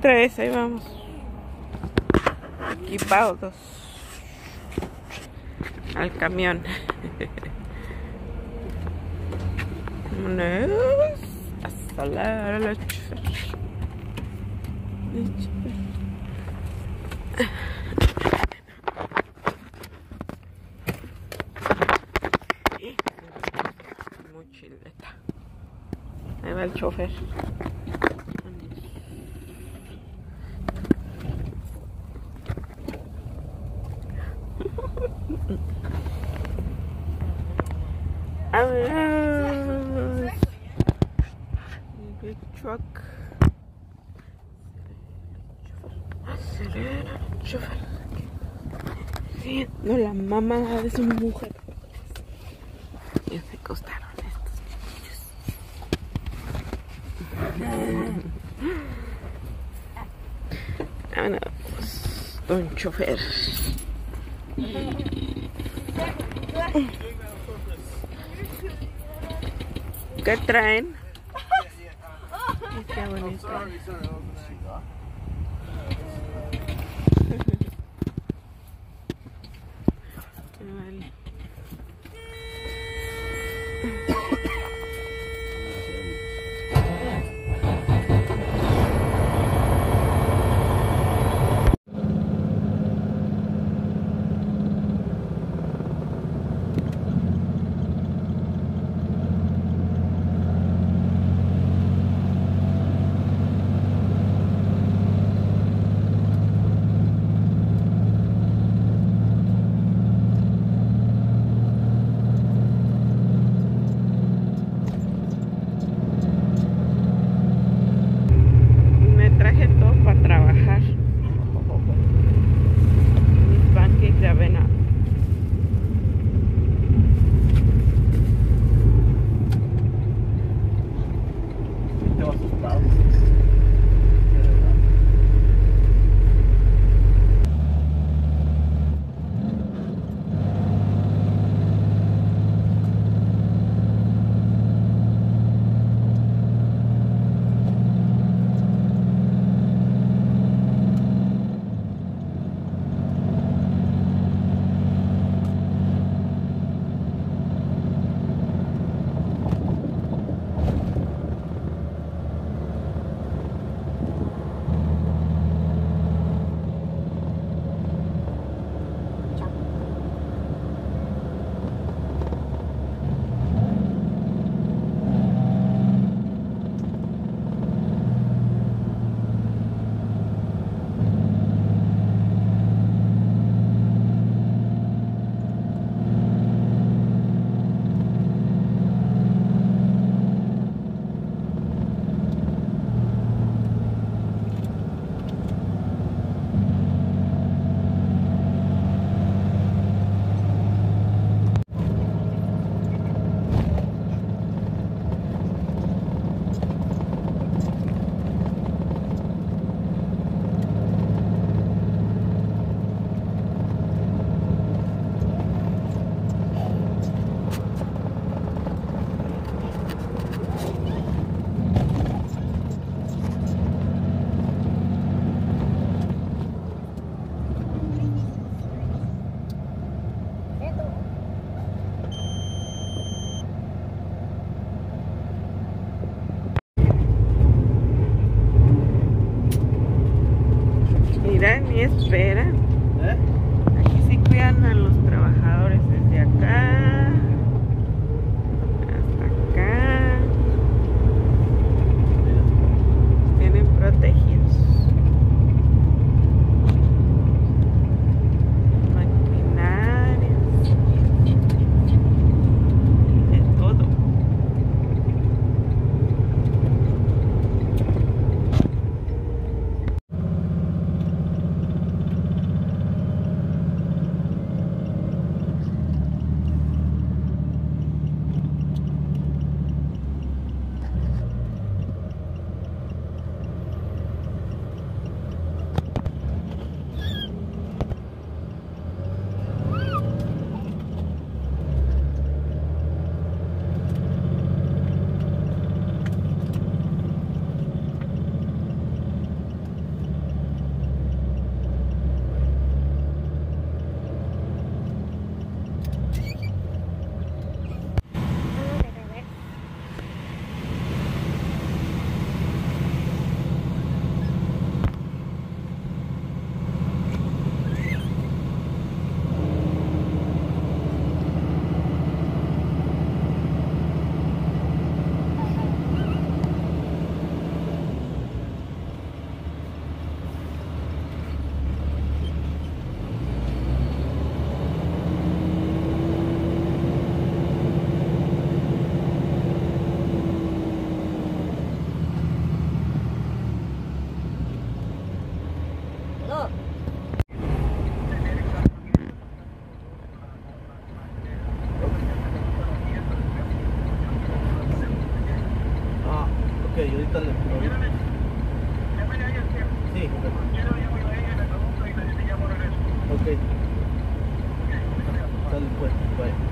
Otra vez, ahí vamos. Equipados al camión. Vámonos a salar a la chofer. Mochileta. Ahí va el chofer. Vámonos. Big truck. Acelera, chofer. No, la mamá de su mujer. Ya se acostaron estos bichos. Vámonos, don chofer. ¿Qué traen? Qué bonito. Vale. y ahorita le... Sí. Ok. Sale pues, bye.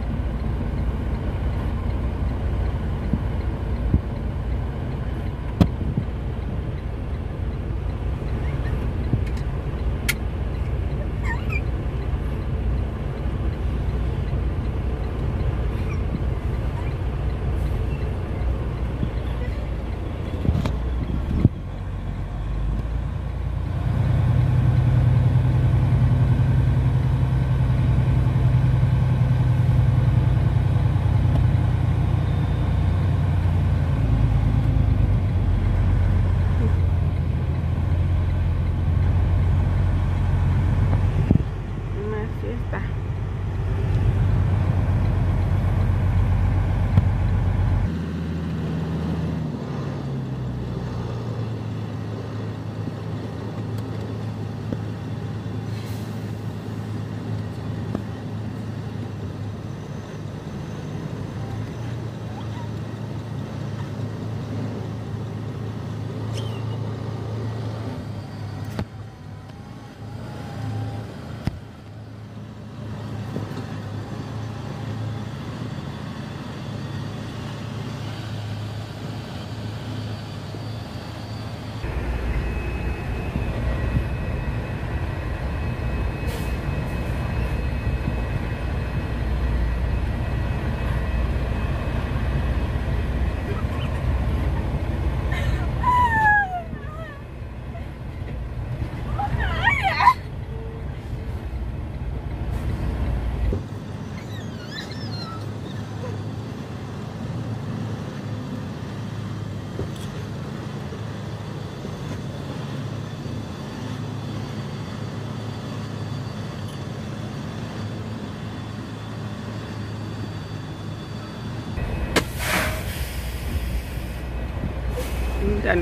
Dan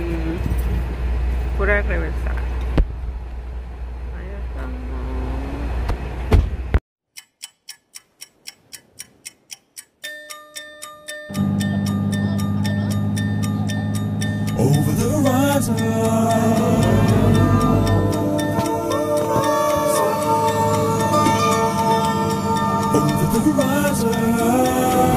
pura reversa. Ahí estamos. Over the horizon, over the horizon.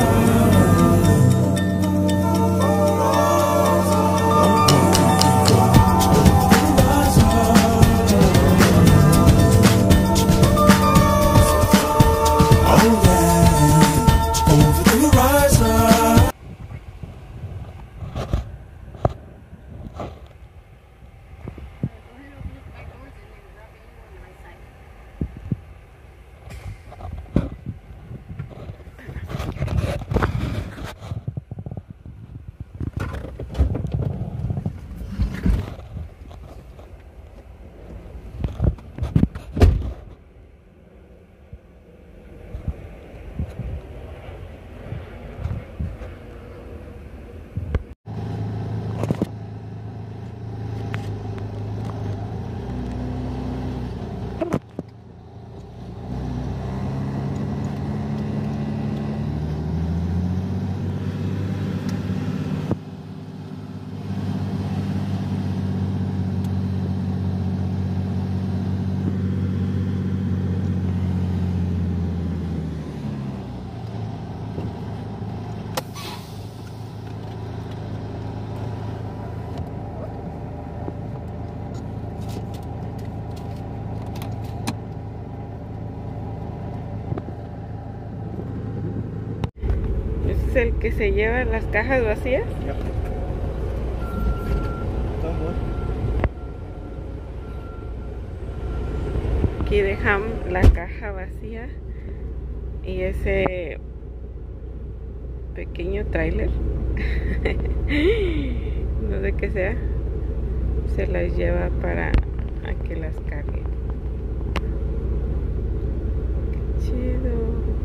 ¿Es el que se lleva las cajas vacías? Ya. Aquí dejan la caja vacía y ese pequeño tráiler, no sé qué sea, se las lleva para a que las carguen. Qué chido.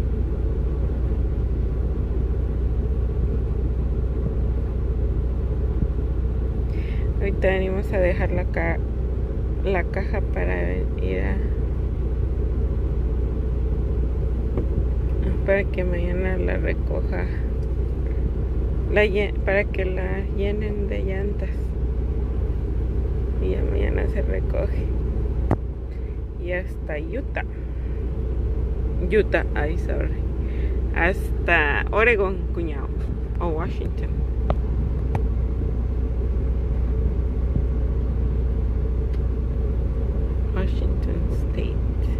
Ahorita venimos a dejar la caja para ir para que mañana la recoja para que la llenen de llantas. Y ya mañana se recoge. Y hasta Utah. Hasta Oregon, cuñado. O Washington. Washington State.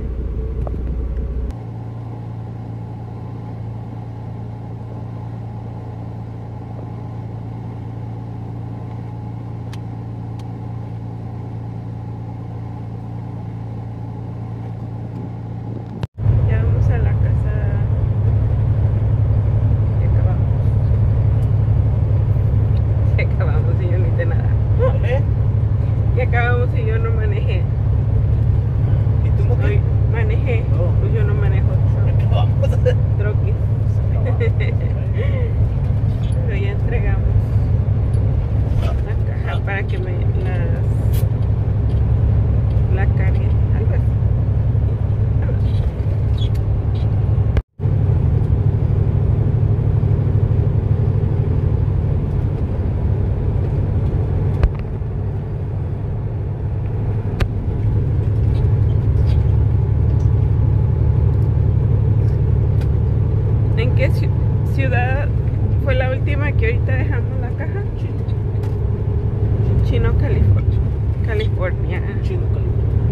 Ya vamos a la casa. Ya acabamos. Ya acabamos y yo no hice nada. Ya acabamos y yo no manejé. ¿Y tú no Hoy manejé, Oh. pues yo no manejo Vamos. troquis. Pero ya entregamos la caja para que la carguen. Algo así. ¿En qué ciudad fue la última que ahorita dejamos la caja? Chino, California. Chino, California.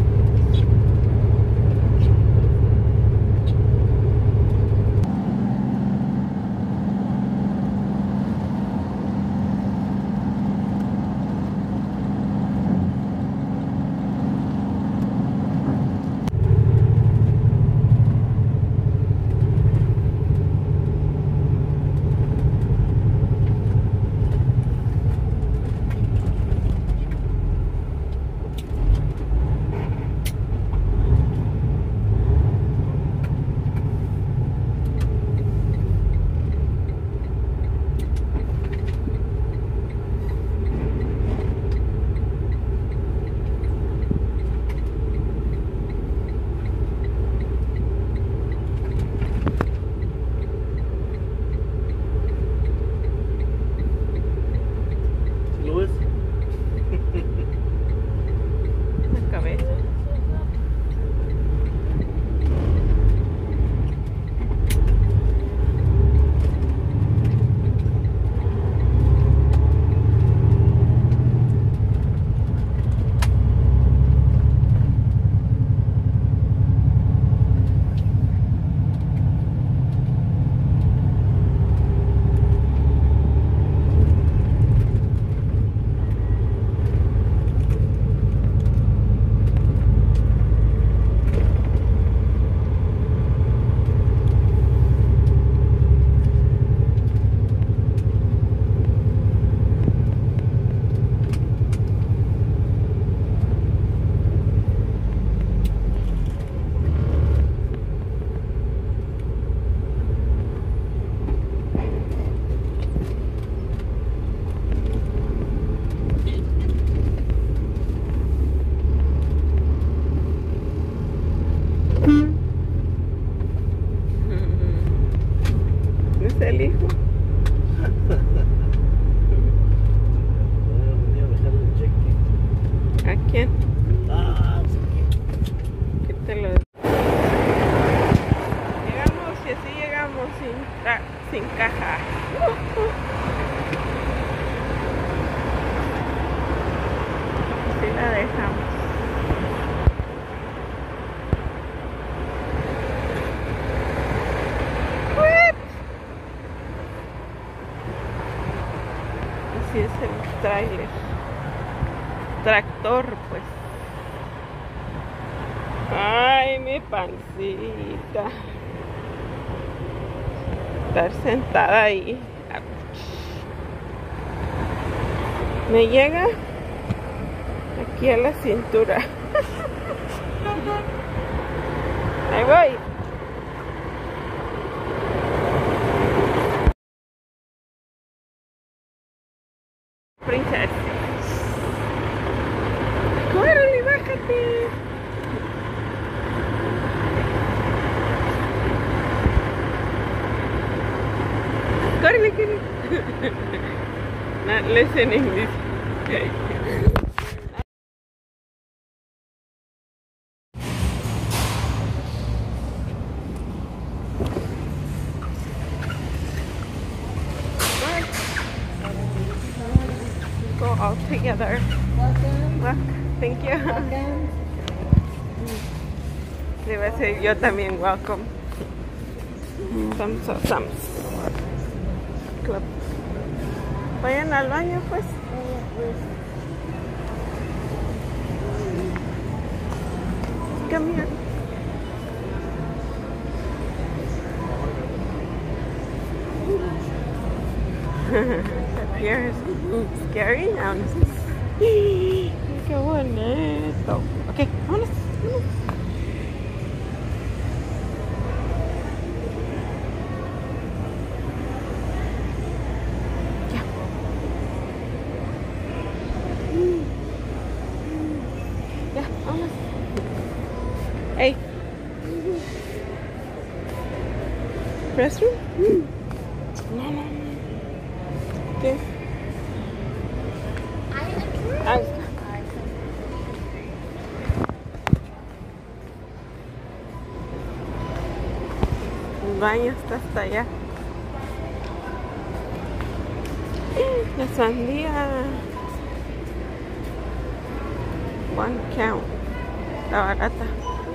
Luis. La cabeza. ¿No es el hijo? Voy a dejar el cheque. ¿A quién? Ah, sí. ¿Qué te lo llegamos y así llegamos sin caja. Así la dejamos. What? Así es el trailer. Tractor, pues. Ay, mi pancita. Estar sentada ahí. Me llega aquí a la cintura. Ahí voy. Princesa. ¡Córrele, bájate! ¡Córrele, córrele! Not listening. Go all together. Look, thank you. Le iba a decir yo también welcome. Thumbs. Club. Vayan al baño pues. Come here. Up here is scary now. Qué bonito. Okay, vámonos. Ya, vámonos. Hey. Restroom? No. ¿Qué? El baño está hasta allá. La sandía. One count. Está barata.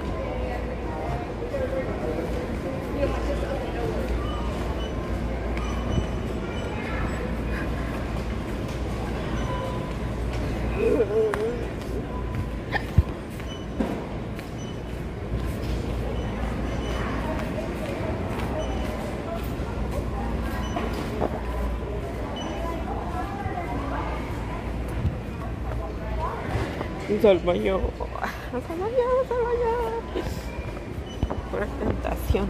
Vamos al baño. Pura tentación.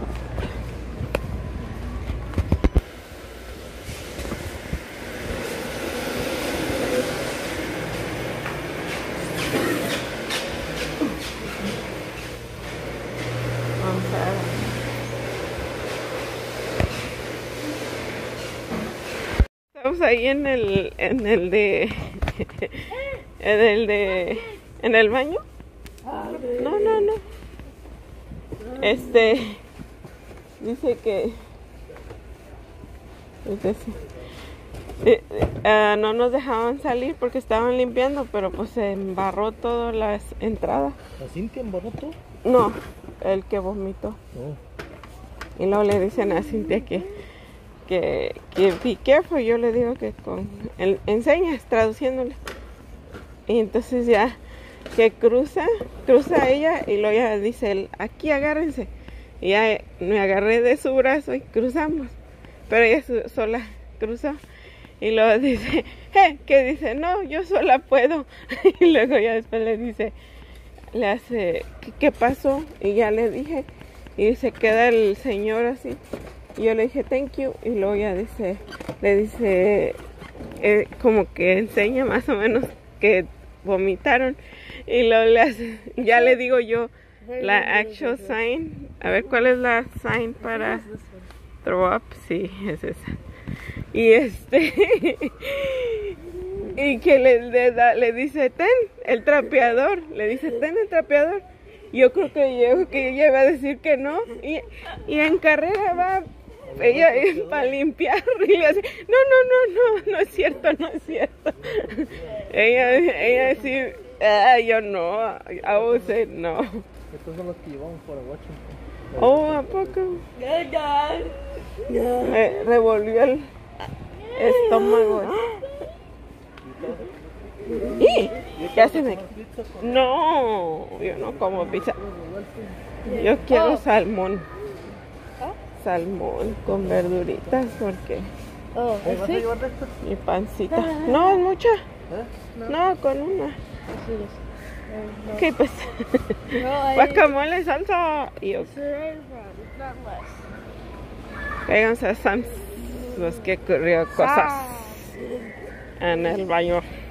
Vamos a ver. Estamos ahí en el baño. No. Dice que no nos dejaban salir porque estaban limpiando, pero pues se embarró todas las entradas. ¿La Cintia embarró todo? No, el que vomitó. No. Y luego le dicen a Cintia que be careful. Yo le digo que enseñas traduciéndole. Y entonces ya que cruza ella y luego ya dice él, aquí agárrense. Y ya me agarré de su brazo y cruzamos. Pero ella sola cruzó. Y luego dice, que dice, no, yo sola puedo. Y luego ya después le hace, ¿qué pasó? Y ya le dije, y se queda el señor así. Y yo le dije, thank you. Y luego ya le dice, como que enseña más o menos que vomitaron. Y luego ya le digo yo la actual sign. A ver, ¿cuál es la sign para throw up? Sí, es esa. Y y que le dice, ten el trapeador. Le dice, ten el trapeador. Yo creo que ella iba a decir que no. Y en carrera va ella para limpiar. Y le hace, no es cierto. Ella sí, yo no. I would say no. Estos son los que llevamos para Washington. Oh, ¿a poco? Revolvió el estómago. ¿Y? ¿Qué se me? No, yo no como pizza. Yo quiero salmón. Salmón con verduritas porque ¿Vas a llevar de esto? mi pancita. No, es mucha. No, con una. Ok, pues. Guacamole, salsa. Y Vénganse a Sam's. Los que ocurrió cosas en el baño.